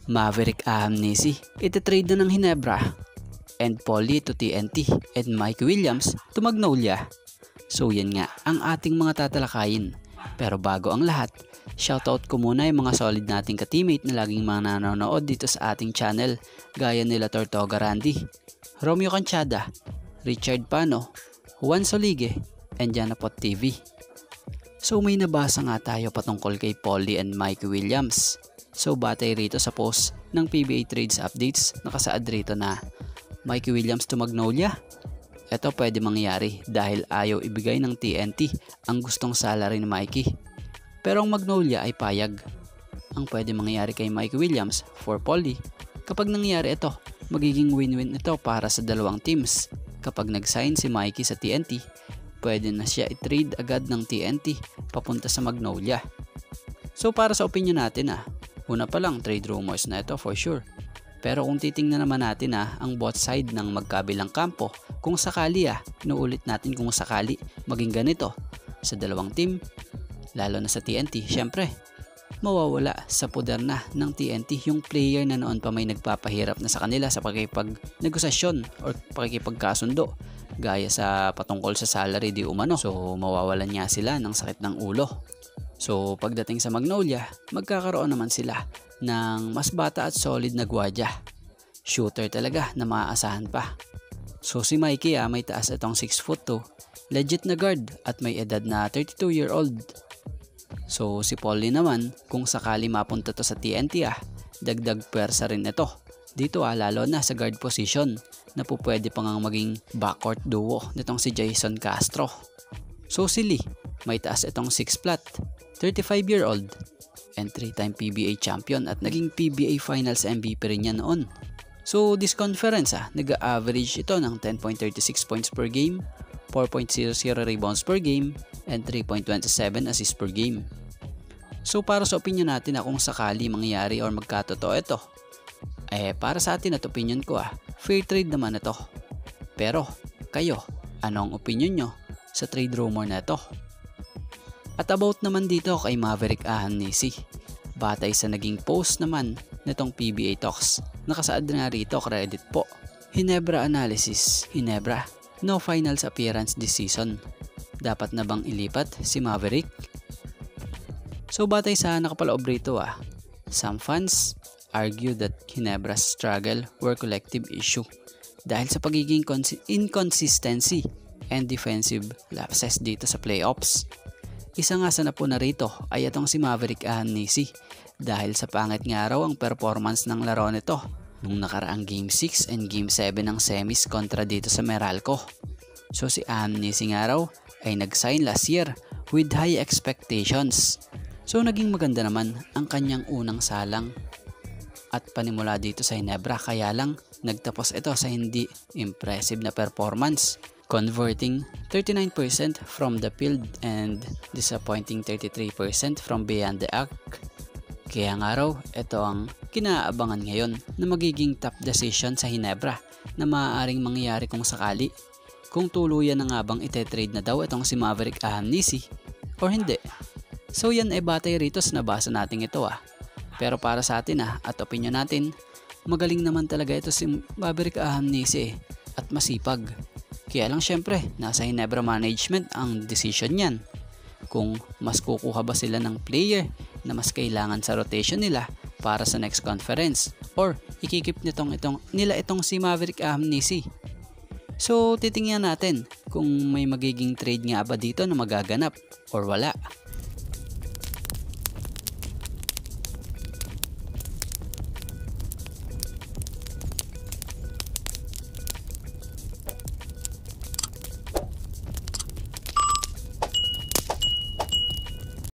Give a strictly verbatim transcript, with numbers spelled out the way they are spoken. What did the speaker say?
Maverick Aham-Nezy, ititrade na ng Ginebra, and Paulie to T N T, and Mike Williams to Magnolia. So yan nga ang ating mga tatalakayin. Pero bago ang lahat, shoutout ko muna yung mga solid nating ka-teammate na laging mga nanonood dito sa ating channel, gaya nila Tortoga Randy, Romeo Canchada, Richard Pano, Juan Solige, and Janapot T V. So may nabasa nga tayo patungkol kay Paulie and Mike Williams. So batay rito sa post ng P B A Trades Updates, nakasaad rito na Mike Williams to Magnolia. Ito pwede mangyari dahil ayaw ibigay ng T N T ang gustong salary ni Mikey. Pero ang Magnolia ay payag. Ang pwede mangyari kay Mike Williams for Paulie, kapag nangyari ito, magiging win-win ito para sa dalawang teams. Kapag nag-sign si Mikey sa T N T, pwede na siya i-trade agad ng T N T papunta sa Magnolia. So para sa opinion natin ah, una pa lang trade rumors na ito for sure. Pero kung titingnan naman natin ah, ang both side ng magkabilang kampo, kung sakali ah, inuulit natin kung sakali maging ganito sa dalawang team, lalo na sa T N T, syempre, mawawala sa poder na ng T N T yung player na noon pa may nagpapahirap na sa kanila sa pakikipag-negosasyon or pakikipagkasundo, gaya sa patungkol sa salary di umano. So mawawalan niya sila ng sakit ng ulo. So pagdating sa Magnolia, magkakaroon naman sila ng mas bata at solid na gwardiya. Shooter talaga na maaasahan pa. So si Mikey ah, may taas itong six foot two, legit na guard at may edad na thirty-two year old. So si Paulie naman, kung sakali mapunta to sa T N T ah, dagdag pwersa rin ito. Dito ah, lalo na sa guard position na po pwede pa ngang maging backcourt duo nitong si Jason Castro. So si Lee, may taas itong six flat, thirty-five year old, and three time P B A champion at naging P B A Finals M V P rin niya noon. So this conference ah, nag-average ito ng ten point three six points per game, four point zero zero rebounds per game, and three point two seven assists per game. So para sa opinion natin na kung sakali mangyari or magkatotoo ito, eh para sa atin at opinion ko ah, fair trade naman ito. Pero kayo, ano ang opinion nyo sa trade rumor na ito? At about naman dito kay Maverick Aham-Nezy, batay sa naging post naman nitong P B A Talks, nakasaad na rito, credit po, Ginebra Analysis, Ginebra, no finals appearance this season. Dapat na bang ilipat si Maverick? So batay sa nakapaloob rito ah, some fans argue that Ginebra's struggle were collective issue dahil sa pagiging inconsistency and defensive lapses dito sa playoffs. Isa nga sa napuna rito ay itong si Maverick Aham-Nezy dahil sa pangit nga raw ang performance ng laro nito nung nakaraang Game six and Game seven ng semis kontra dito sa Meralco. So si Aham-Nezy nga raw ay nag-sign last year with high expectations. So naging maganda naman ang kanyang unang salang at panimula dito sa Ginebra, kaya lang nagtapos ito sa hindi impressive na performance, converting thirty-nine percent from the field and disappointing thirty-three percent from beyond the arc. Kaya nga raw, ito ang kinaabangan ngayon na magiging top decision sa Ginebra na maaaring mangyari kung sakali, kung tuluyan na nga bang ite-trade na daw itong si Maverick Aham-Nezy or hindi. So yan ay batay rito sa nabasa natin ito ah. Pero para sa atin ah, at opinion natin, magaling naman talaga ito si Maverick Aham-Nezy at masipag. Kaya lang syempre, nasa Ginebra management ang decision niyan. Kung mas kukuha ba sila ng player na mas kailangan sa rotation nila para sa next conference, or ikikip nitong itong, nila itong si Maverick Aham-Nezy. So titingnan natin kung may magiging trade nga ba dito na magaganap or wala.